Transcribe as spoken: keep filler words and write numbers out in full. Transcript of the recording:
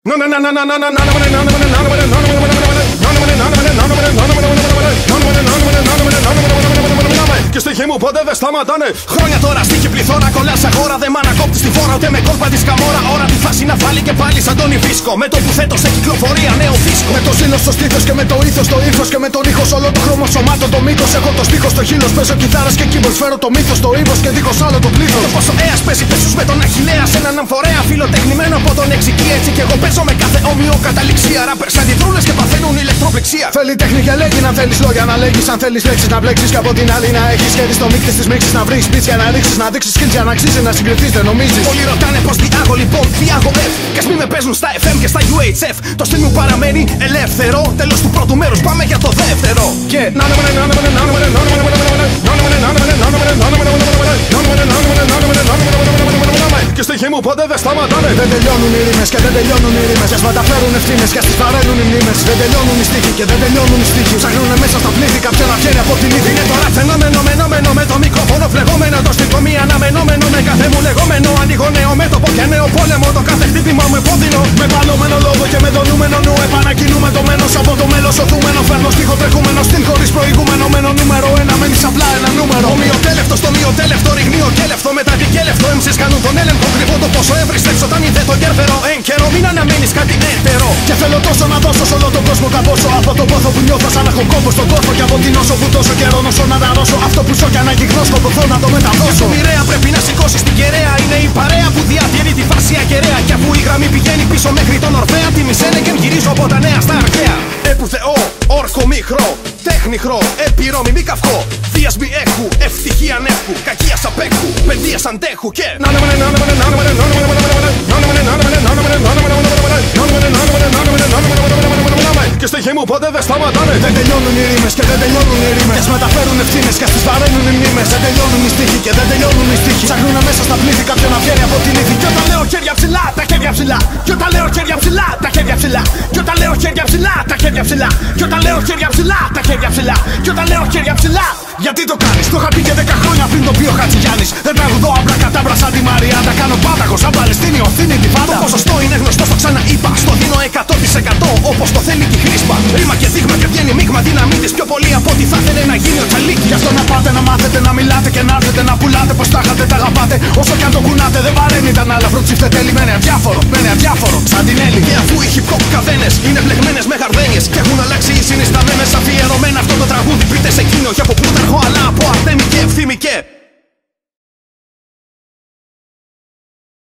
Και στοιχοί μου ποτέ δεν σταματάνε. Χρόνια τώρα στοιχεί πληθώρα, κολλά σε χώρα. Δεν μ' ανακόπτει στη φόρα ούτε με κόλπα τη καμόρα. Ώρα τη φάση να βάλει και πάλι σαν τον Ιβίσκο. Με το που θέτω σε κυκλοφορία νέο δίσκο. Με το ζήλο στο στήθος και με το ήθος στο ύφος. Και με τον ήχος όλο το χρώμα σωμάτων το μήκος. Έχω το στίχος στο χείλος. Παίζω κιθάρας και keyboards. Φέρω το μύθος στο ύβος και δίχως άλλο το πλήθος. Και πόσο έας παίζει πέσους με τον Αχιλλέα. Σε έναν αμφορέα φιλοτεχνημένο από τον εξική. Έτσι κι εγώ παίζω με κάθε όμοιο καταληξία. Ράπερς αντιδρούνες και παθαίνουν ηλεκτροπληξία. Θέλει τέχνη και λέγει να θέλεις λόγια να λέγεις. Αν θέλεις λέξεις να μπλέξεις και από την άλλη να έχεις χέρι στο μίξ της μίξης. Να βρεις beats για να ρίξεις, να δείξεις skills για να αξίζει να συγκριθείς, δεν νομίζεις. Πολλοί ρωτάνε πως διάγω λοιπόν, διάγω F. Κι ας μη με παίζουν στα εφ εμ και στα γιου έιτς εφ. Το στυλ μου παραμένει ελεύθερο. Τέλος του πρώτου μέρους, πάμε για το δεύτερο. Και και στοιχοί μου ποτέ δεν σταματάνε. Δεν τελειώνουν οι ρήμες και δεν τελειώνουν οι ρήμες. Κι ας μεταφέρουν ευθύνες και ας τις βαραίνουν οι μνήμες. Δεν τελειώνουν οι στίχοι και δεν τελειώνουν οι στίχοι. Ψάχνουνε μέσα στα πλήθη κάποιον να βγαίνει από την ύφη. Είναι τώρα φαινόμενο, μενόμενο με το μικρόφωνο φλεγόμενο. Το στυλ μη αναμενόμενο με κάθε μου λεγόμενο. Ανοίγω νέο μέτωπο και νέο πόλεμο. Το κάθε χτύπημα μου επώδυνο. Με παλωμένο λόγο και με το νούμενο νου. Επανακινούμε το μένος από το μέλος οθούμενο. Φέρνω στίχο τρεχούμενο στυλ χωρίς προηγούμενο. Μένω νούμερο ένα, μένεις απλά ένα νούμερο. Ομοιοτέλευτο στο μειοτέλευτο, ρηγνίο κέλευτο. Μετά δικέλευτο, εμσις κάνουν τον έλεγχο. Κρυβώ το πόσο έβρισκες όταν είδε το κέρβερο. Εν καιρό μην αναμένεις κάτι έτερο. Και θέλω τόσο να δώσω σε όλο τον κόσμο καπόσο. Από το πόθο που νιώθω σαν να έχω κόμπο στον κόρφο. Και από την όσο που τόσο καιρό νοσώ να τα δώσω. Αυτό που ζω κι αναγκυγνώ σκοπωθώ να το μεταδώσω. Και μοιραία πρέπει να σηκώσεις την κεραία. Είναι η παρέα που διατηρεί τη φάση ακεραία. Κι αφού η γραμμή πηγαίνει πίσω μέχρι τον Ορφέα. Τη μισένεκεν γυρίζω από τα νέα στα αρχαία. Επουθεώ, όρκο μικρό, τέχνηχρό, επιρό μη καυκό. Δίας μη έχου, ευτυχία ανέχου, κακίας απέχου, παιδείας αντέχου και και στοιχοί μου ποτέ δεν σταματάνε. Δεν τελειώνουν οι ρήμες και δεν τελειώνουν οι ρήμες. Κι ας μεταφέρουν ευθύνες και ας τις βαραίνουν οι μνήμες. Δεν τελειώνουν οι στίχοι και δεν τελειώνουν οι στίχοι. Ψάχνουνε μέσα στα πλήθη κάποιον να βγαίνει από την ύφη. Κι όταν λέω χέρια ψηλά, τα χέρια ψηλά. Κι όταν λέω χέρια ψηλά, τα χέρια ψηλά. Κι όταν λέω χέρια ψηλά, τα χέρια ψηλά. Κι όταν λέω χέρια ψηλά, τα χέρια ψηλά. Κι όταν λέω χέρια ψηλά. Γιατί το κάνεις, το είχα πει και δέκα χρόνια πριν το πει ο Χατζηγιάννης. Δεν τραγουδώ απλά κατάμπρα σαν τη Μαριάντα. Κάνω πάταγο σαν Παλαιστίνιο, Αθήνη τη φάντα. Το ποσοστό είναι γνωστό, το ξαναείπα. Στο δίνω εκατό τοις εκατό όπως το θέλει και η χρήσπα. Ρήμα και δείγμα και βγαίνει μείγμα δυναμίτης πιο πολύ από ό,τι θα ήθελε να γίνει ο Τσαλίκης. Γι' αυτό να πάτε να μάθετε να μιλάτε και να έρθετε να πουλάτε. Πως τα είχατε, τα αγαπάτε. Όσο κι αν το κουνάτε, δεν βαραίνει τα άλλα. Φρουτσίφτε τέλει, μένει αδιάφορο, μένει αδιάφορο. Σαν την Έλλη. Και αφού οι hip hop καδένες είναι μπλεγμένες με γαρδένιες και έχουν αλλάξει οι συνισταμένες αφιερωμένα αυτό το τραγούδι. Πείτε σε εκείνο για από